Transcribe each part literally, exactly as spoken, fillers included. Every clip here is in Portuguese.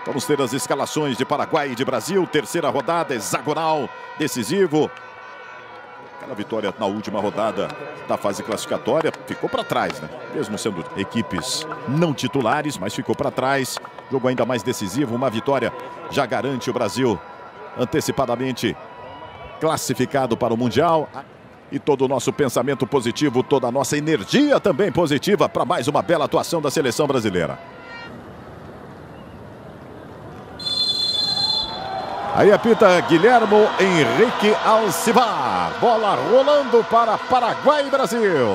Vamos ter as escalações de Paraguai e de Brasil. Terceira rodada, hexagonal, decisivo. Aquela vitória na última rodada da fase classificatória ficou para trás, né? Mesmo sendo equipes não titulares, mas ficou para trás. Jogo ainda mais decisivo. Uma vitória já garante o Brasil antecipadamente classificado para o Mundial. E todo o nosso pensamento positivo, toda a nossa energia também positiva para mais uma bela atuação da seleção brasileira. Aí apita Guilhermo Henrique Alcivar. Bola rolando para Paraguai e Brasil.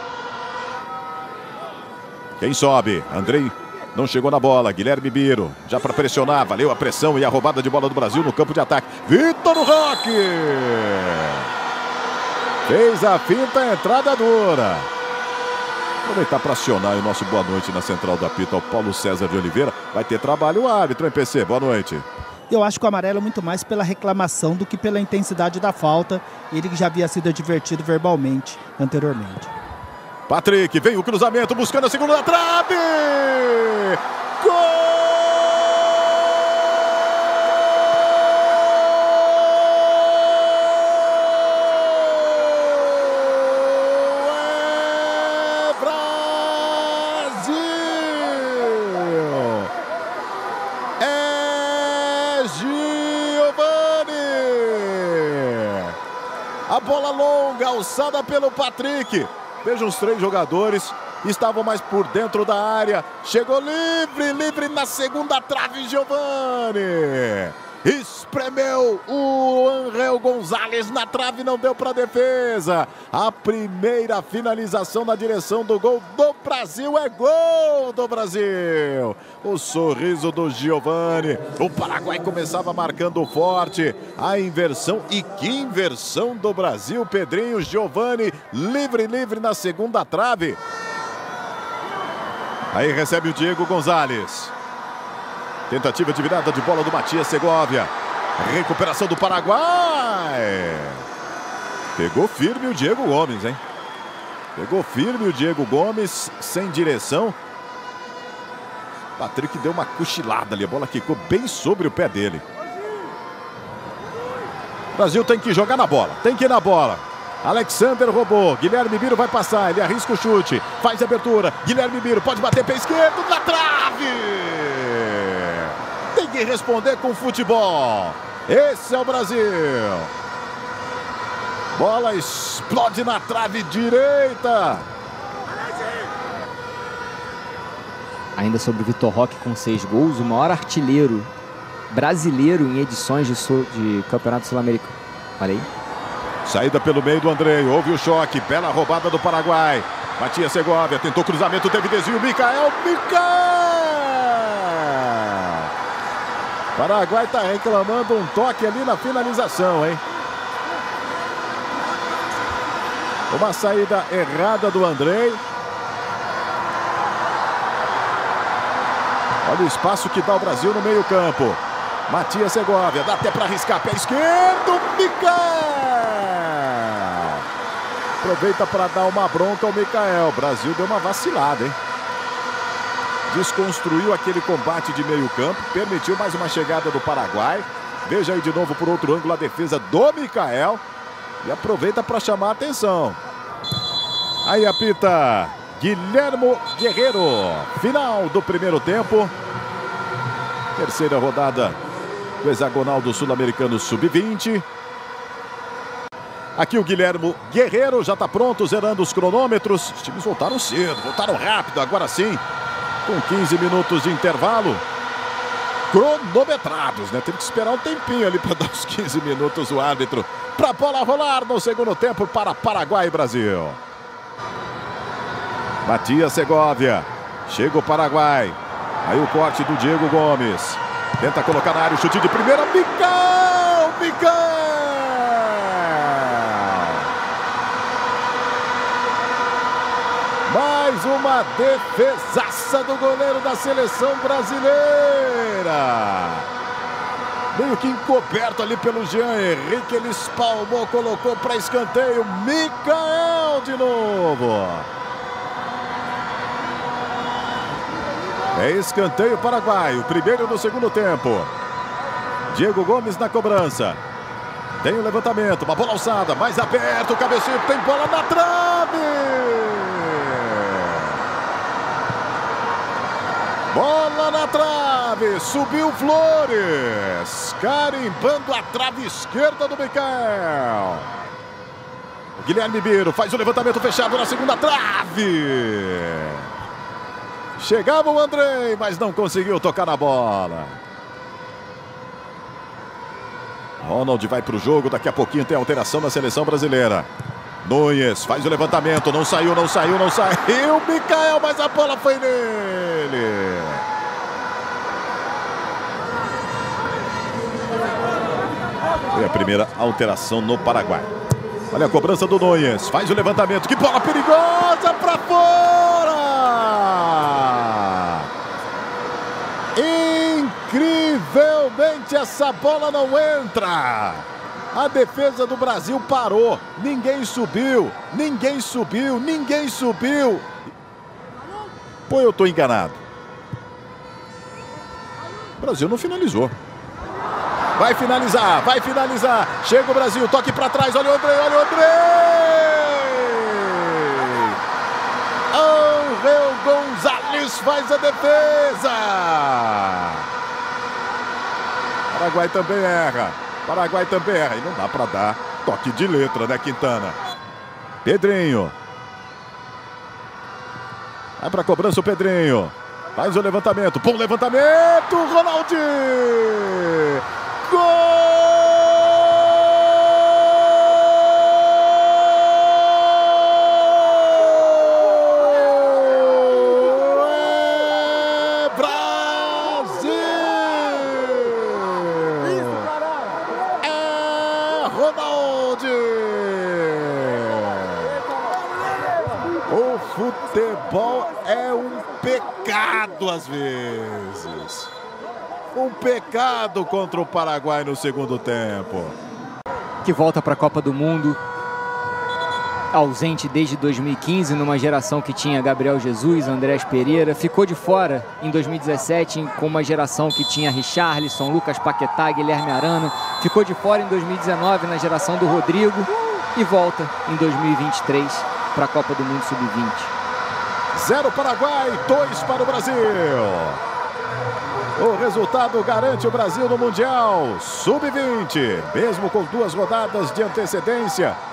Quem sobe? Andrei não chegou na bola. Guilherme Biro já para pressionar. Valeu a pressão e a roubada de bola do Brasil no campo de ataque. Vitor Roque fez a finta, a entrada dura. Aproveitar para acionar o nosso boa noite na central da apita ao Paulo César de Oliveira. Vai ter trabalho o árbitro, hein, P C? Boa noite. Eu acho que o amarelo é muito mais pela reclamação do que pela intensidade da falta. Ele já havia sido advertido verbalmente anteriormente. Patrick, vem o cruzamento, buscando a segunda trave! Gol! É Brasil! É Giovani! A bola longa, alçada pelo Patrick. Veja, os três jogadores estavam mais por dentro da área. Chegou livre, livre na segunda trave, Giovani. Espremeu o Angel Gonzalez na trave, não deu para defesa. A primeira finalização na direção do gol do Brasil é gol do Brasil. O sorriso do Giovani. O Paraguai começava marcando forte. A inversão, e que inversão do Brasil. Pedrinho, Giovani, livre, livre na segunda trave. Aí recebe o Diego Gonzalez. Tentativa de virada de bola do Matias Segovia. Recuperação do Paraguai. Pegou firme o Diego Gomes, hein? Pegou firme o Diego Gomes, sem direção. Patrick deu uma cochilada ali. A bola quicou bem sobre o pé dele. O Brasil tem que jogar na bola. Tem que ir na bola. Alexander roubou. Guilherme Biro vai passar. Ele arrisca o chute. Faz a abertura. Guilherme Biro pode bater pé esquerdo na trave. Tem que responder com futebol. Esse é o Brasil. Bola explode na trave direita. Ainda sobre o Vitor Roque com seis gols, o maior artilheiro brasileiro em edições de, sul, de Campeonato Sul-Americano. Olha aí. Saída pelo meio do Andrei. Houve o choque. Bela roubada do Paraguai. Matias Segovia tentou cruzamento. Teve desvio. Micael. Micael. Paraguai está reclamando um toque ali na finalização, hein? Uma saída errada do Andrei. Olha o espaço que dá o Brasil no meio campo. Matias Segovia, dá até para arriscar. Pé esquerdo, Micael. Aproveita para dar uma bronca ao Micael. O Brasil deu uma vacilada, hein? Desconstruiu aquele combate de meio campo. Permitiu mais uma chegada do Paraguai. Veja aí de novo por outro ângulo a defesa do Micael. E aproveita para chamar a atenção. Aí apita Guilhermo Guerreiro. Final do primeiro tempo. Terceira rodada do hexagonal do Sul-Americano sub vinte. Aqui o Guilhermo Guerreiro já está pronto, zerando os cronômetros. Os times voltaram cedo, voltaram rápido, agora sim. Com quinze minutos de intervalo. Cronometrados, né? Teve que esperar um tempinho ali para dar os quinze minutos o árbitro. Para a bola rolar no segundo tempo para Paraguai e Brasil. Matias Segovia. Chega o Paraguai. Aí o corte do Diego Gomes. Tenta colocar na área o chute de primeira. Micael! Micael! Mais uma defesaça do goleiro da seleção brasileira. Meio que encoberto ali pelo Jean Henrique. Ele espalmou, colocou para escanteio. Micael de novo. É escanteio Paraguai, o primeiro do segundo tempo. Diego Gomes na cobrança. Tem o levantamento, uma bola alçada, mais aberto, o cabeceio, tem bola na trave! Bola na trave, subiu Flores, carimbando a trave esquerda do Michael. O Guilherme Biro faz o levantamento fechado na segunda trave. Chegava o Andrei, mas não conseguiu tocar na bola. Ronald vai para o jogo, daqui a pouquinho tem alteração na seleção brasileira. Nunes faz o levantamento, não saiu, não saiu, não saiu. Michael, mas a bola foi nele. Foi a primeira alteração no Paraguai. Olha a cobrança do Nunes, faz o levantamento, que bola perigosa para fora! Incrivelmente essa bola não entra. A defesa do Brasil parou, ninguém subiu, ninguém subiu, ninguém subiu. Pô, eu tô enganado. O Brasil não finalizou. Vai finalizar, vai finalizar. Chega o Brasil, toque para trás. Olha o Andrei, olha o Andrei. Angel Gonzalez faz a defesa. Paraguai também erra. Paraguai também erra. E não dá para dar toque de letra, né, Quintana? Pedrinho. Vai para a cobrança o Pedrinho. Faz o levantamento. Bom levantamento. Ronaldinho. Gol! É Brasil! É Ronaldinho! O futebol é um pecado às vezes. Um pecado contra o Paraguai no segundo tempo. Que volta para a Copa do Mundo, ausente desde dois mil e quinze, numa geração que tinha Gabriel Jesus, Andrés Pereira. Ficou de fora em dois mil e dezessete com uma geração que tinha Richarlison, Lucas Paquetá, Guilherme Arana. Ficou de fora em dois mil e dezenove na geração do Rodrigo e volta em dois mil e vinte e três para a Copa do Mundo sub vinte. Zero Paraguai, dois para o Brasil. O resultado garante o Brasil no Mundial sub vinte, mesmo com duas rodadas de antecedência.